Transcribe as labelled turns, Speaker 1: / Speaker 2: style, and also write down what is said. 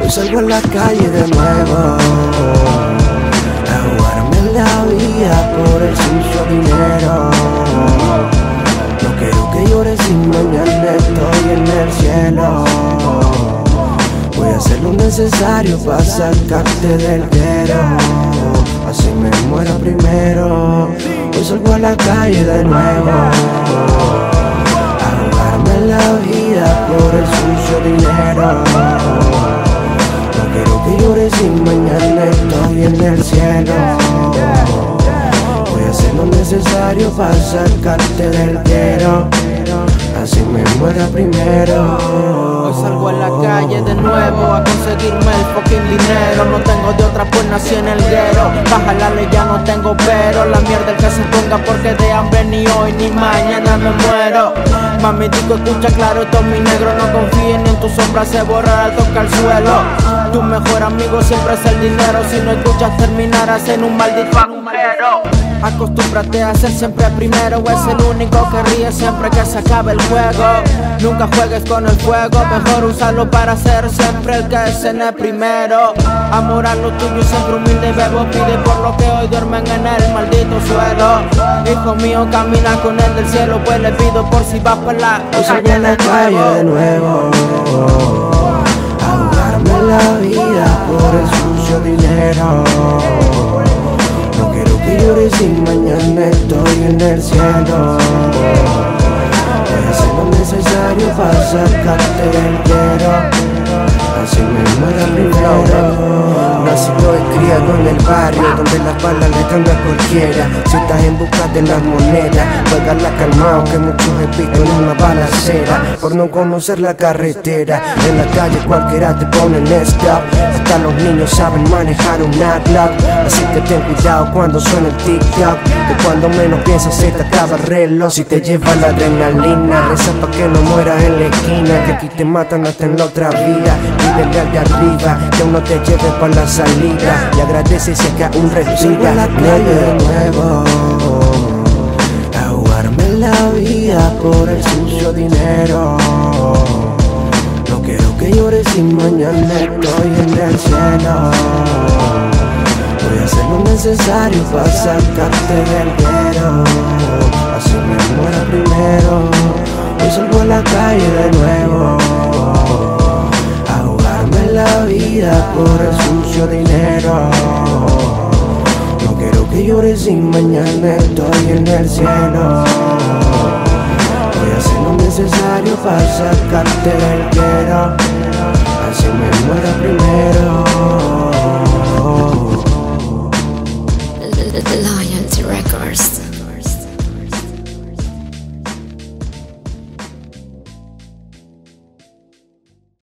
Speaker 1: Hoy salgo a la calle de nuevo a jugarme la vida por el sucio dinero. No quiero que llores si mañana estoy en el cielo. Voy a hacer lo necesario para sacarte del guero, así me muera primero. Hoy salgo a la calle de nuevo a jugarme la vida por el sucio dinero. No quiero que llores si mañana estoy en el cielo. Voy a hacer lo necesario para sacarte del guero, así me muera primero.
Speaker 2: Hoy salgo a la calle de nuevo a conseguirme el fucking dinero. No tengo de otra, pues nací en el guero. Baja la ley, ya no tengo pero. La mierda el que se ponga, porque de hambre ni hoy ni mañana me muero. Mami, digo, escucha claro, esto es mi negro. No confíes ni en tu sombra, se borra al tocar el suelo. Tu mejor amigo siempre es el dinero. Si no escuchas, terminarás en un maldito agujero. Acostúmbrate a ser siempre primero, es el único que ríe siempre que se acabe el juego. Nunca juegues con el fuego, mejor úsalo para ser siempre el que es en el primero. Amor a lo tuyo, siempre humilde, bebo, pide por lo que hoy duermen en el maldito suelo. Hijo mío, camina con el del cielo, pues le pido por si vas por la
Speaker 1: Hoy salgo a la calle de nuevo a jugarme la vida por el sucio dinero. No quiero que llores si mañana estoy en el cielo. Voy a hacer lo necesario para sacarte del guero, así me muera primero. Nacido y criado en el barrio donde las balas le dan a cualquiera. Si estás en busca de las monedas, juégala calmado que muchos he visto en una balacera por no conocer la carretera. En la calle cualquiera te pone en stop, hasta los niños saben manejar un Glock. Así que ten cuidado cuando suena el TikTok, que cuando menos piensas se te acaba el reloj. Si te lleva la adrenalina, reza pa' que no mueras en la esquina, que aquí te matan hasta en la otra vida. Vive al de arriba, que uno te lleve pa' la salida, y agradece si acá un respira. A la calle de nuevo a jugarme la vida por el sucio dinero. No quiero que llores si mañana estoy en el cielo. Voy a hacer lo necesario para sacarte del guero, así me muera primero. Hoy salgo a la calle de nuevo a jugarme la vida por el sucio dinero. No quiero que llores si mañana estoy en el cielo. Voy a hacer lo necesario para sacarte del guero, así me muera primero.
Speaker 3: Loyalty Records.